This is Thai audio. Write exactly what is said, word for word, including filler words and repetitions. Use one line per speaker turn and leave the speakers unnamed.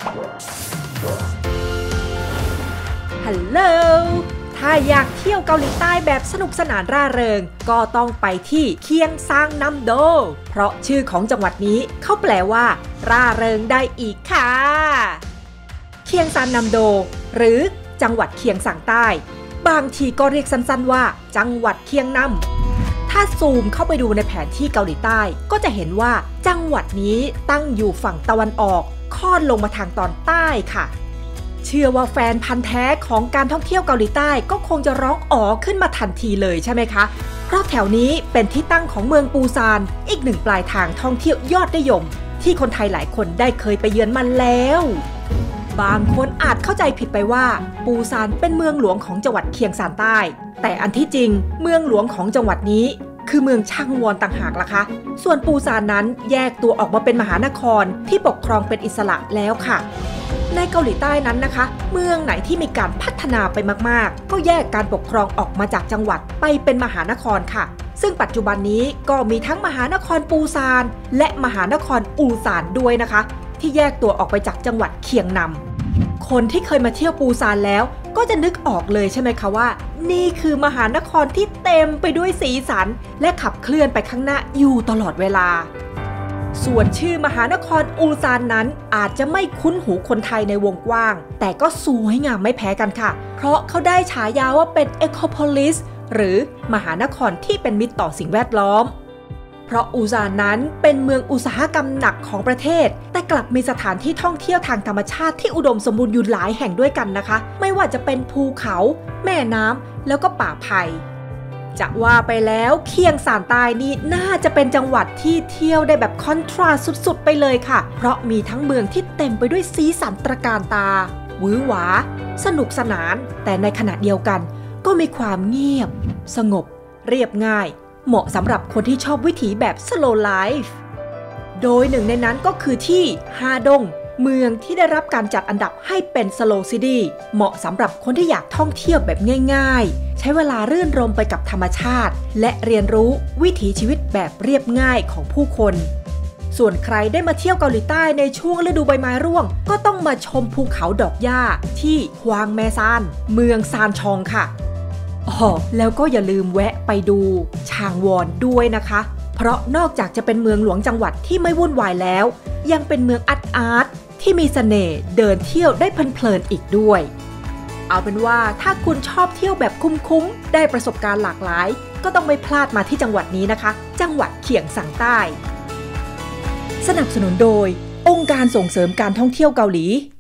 ฮัลโหลถ้าอยากเที่ยวเกาหลีใต้แบบสนุกสนานร่าเริงก็ต้องไปที่เคียงซางนัมโดเพราะชื่อของจังหวัดนี้เขาแปลว่าร่าเริงได้อีกค่ะเคียงซางนัมโดหรือจังหวัดเคียงซางใต้บางทีก็เรียกสั้นๆว่าจังหวัดเคียงนัมถ้าซูมเข้าไปดูในแผนที่เกาหลีใต้ก็จะเห็นว่าจังหวัดนี้ตั้งอยู่ฝั่งตะวันออกค่อนลงมาทางตอนใต้ค่ะเชื่อว่าแฟนพันธ์แท้ของการท่องเที่ยวเกาหลีใต้ก็คงจะร้องอ๋อขึ้นมาทันทีเลยใช่ไหมคะเพราะแถวนี้เป็นที่ตั้งของเมืองปูซานอีกหนึ่งปลายทางท่องเที่ยวยอดนิยมที่คนไทยหลายคนได้เคยไปเยือนมันแล้วบางคนอาจเข้าใจผิดไปว่าปูซานเป็นเมืองหลวงของจังหวัดเคียงซานใต้แต่อันที่จริงเมืองหลวงของจังหวัดนี้คือเมืองชังวอนต่างหากล่ะคะส่วนปูซานนั้นแยกตัวออกมาเป็นมหานครที่ปกครองเป็นอิสระแล้วค่ะในเกาหลีใต้นั้นนะคะเมืองไหนที่มีการพัฒนาไปมากๆก็แยกการปกครองออกมาจากจังหวัดไปเป็นมหานครค่ะซึ่งปัจจุบันนี้ก็มีทั้งมหานครปูซานและมหานครอูซานด้วยนะคะที่แยกตัวออกไปจากจังหวัดเคียงนัมคนที่เคยมาเที่ยวปูซานแล้วก็จะนึกออกเลยใช่ไหมคะว่านี่คือมหานครที่เต็มไปด้วยสีสันและขับเคลื่อนไปข้างหน้าอยู่ตลอดเวลาส่วนชื่อมหานครอูซานนั้นอาจจะไม่คุ้นหูคนไทยในวงกว้างแต่ก็สวยงามไม่แพ้กันค่ะเพราะเขาได้ฉายาว่าเป็น Ecopolis หรือมหานครที่เป็นมิตรต่อสิ่งแวดล้อมเพราะอูซานนั้นเป็นเมืองอุตสาหกรรมหนักของประเทศแต่กลับมีสถานที่ท่องเที่ยวทางธรรมชาติที่อุดมสมบูรณ์อยู่หลายแห่งด้วยกันนะคะไม่ว่าจะเป็นภูเขาแม่น้ำแล้วก็ป่าไผ่จะว่าไปแล้วเคียงซานใต้นี่น่าจะเป็นจังหวัดที่เที่ยวได้แบบคอนทราสต์สุดๆไปเลยค่ะเพราะมีทั้งเมืองที่เต็มไปด้วยสีสันตระการตาหวือหวาสนุกสนานแต่ในขณะเดียวกันก็มีความเงียบสงบเรียบง่ายเหมาะสำหรับคนที่ชอบวิถีแบบ slow life โดยหนึ่งในนั้นก็คือที่ฮาดงเมืองที่ได้รับการจัดอันดับให้เป็น slow city เหมาะสำหรับคนที่อยากท่องเที่ยวแบบง่ายๆใช้เวลารื่นรมไปกับธรรมชาติและเรียนรู้วิถีชีวิตแบบเรียบง่ายของผู้คนส่วนใครได้มาเที่ยวเกาหลีใต้ในช่วงฤดูใบไม้ร่วงก็ต้องมาชมภูเขาดอกหญ้าที่ฮวางแมซานเมืองซานชองค่ะอ๋อแล้วก็อย่าลืมแวะไปดูชางวอนด้วยนะคะเพราะนอกจากจะเป็นเมืองหลวงจังหวัดที่ไม่วุ่นวายแล้วยังเป็นเมืองอาร์ตอาร์ตที่มีเสน่ห์เดินเที่ยวได้เพลินๆอีกด้วยเอาเป็นว่าถ้าคุณชอบเที่ยวแบบคุ้มๆได้ประสบการณ์หลากหลายก็ต้องไม่พลาดมาที่จังหวัดนี้นะคะจังหวัดเคียงซางใต้สนับสนุนโดยองค์การส่งเสริมการท่องเที่ยวเกาหลี